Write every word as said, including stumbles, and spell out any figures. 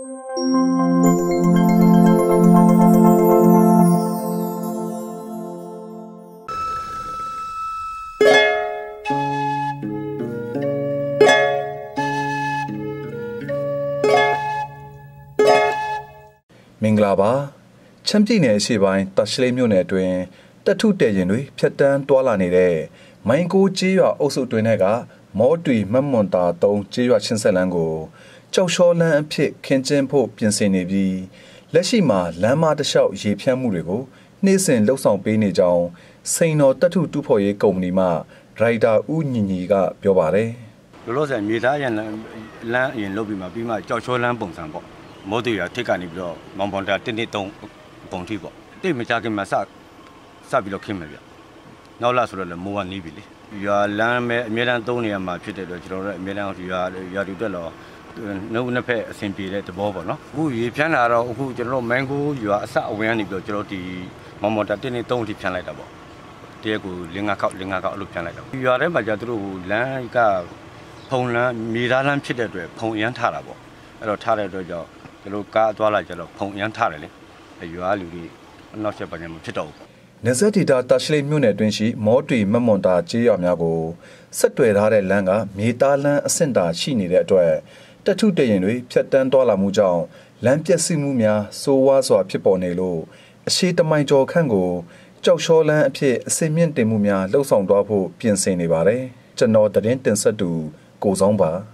မင်္ဂလာပါချမ်ပြည်နယ်အရှေ့ပိုင်းတာရှလေးမြို့နယ်အတွင်းတပ်ထုတဲရင်တွေဖြတ်တန်းတွာလာနေတဲ့မိုင်းကိုကျေးရွာအုပ်စုတွင်ကမော်တွီမတ်မွန်တာသုံးကျေးရွာချင်းဆက်လန်းကိုကြောက်လျှောလန်းအဖြစ်ခင်းကျင်းဖို့ပြင်ဆင်နေပြီးလက်ရှိမှာလမ်းမတစ်လျှောက်ရေဖြန့်မှုတွေကိုနှိမ့်စင်လှုပ်ဆောင်ပေးနေကြောင်းစိန်တော်တပ်ထုတူဖို့ရေးကုမ္ပဏီမှရိုက်တာဦးညီညီကပြောပါတယ်လောလောဆယ်မြေသားရန်လမ်းအရင်လုပ်ပြီးမှပြီးမှကြောက်လျှောလန်းပုံစံပေါ့မော်တွီရထိတ်ကနေပြီးတော့မောင်ပွန်တာတစ်နှစ်သုံးပုံထိပေါ့တိတ်မကြခင်မှာစစပြီးတော့ခင်းမယ်ဗျနောက်လာဆိုတော့လည်းမိုးကနေပြီလေရွာလမ်းမဲ့အများတန်းသုံးနေရမှာဖြစ်တဲ့အတွက်ကျွန်တော်တို့အများတန်းရွာရွာတူတက်တော့နှုတ်နှစ်ဖက်အဆင်ပြေတဲ့သဘောပေါ့နော်အခုရေဖြန်းလာတော့အခုကျွန်တော်တို့မန်ကိုရွာအစအဝန်းကနေပြီးတော့ကျွန်တော်ဒီမောင်မော်တာတစ်နှစ်သုံးထိဖြန်းလိုက်တာပေါ့တရက်ကိုလင်းငါခောက်လင်းငါခောက်အဲ့လိုဖြန်းလိုက်တာရွာထဲမှာကျသူတို့လမ်းကဖုံလမ်းမြေသားလမ်းဖြစ်တဲ့အတွက်ဖုံအရန်ထားတာပေါ့အဲ့တော့ထားတဲ့အတွက်ကြောင့်ကျွန်တော်ကားသွားလာကြတော့ဖုံအရန်ထားတယ်လေရွာလူတွေနောက်ဆက်ပိုင်းမှာဖြစ်တော့နေဆက်တီတာတာရှလေးမြို့နယ်တွင်ရှိမော်တွီမတ်မွန်တာကျေးရွာများကိုဆက်တွယ်ထားတဲ့လမ်းကမြေသားလမ်းအဆင့်တာရှိနေတဲ့အတွက်တပ်ထုတဲရင်တွေဖြတ်တန်းသွားလာမှုကြောင့်လမ်းပျက်စီးမှုများစိုးဝါးစွာဖြစ်ပေါ်နေလို့အရှိတမိုင်ကျော်ခန့်ကိုကြောက်လျှောလန်းအဖြစ်အစင်မြင့်တင်မှုများလှုပ်ဆောင်သွားဖို့ပြင်ဆင်နေပါတယ်ကျွန်တော်တရင်တင်ဆက်သူကိုဆောင်ပါ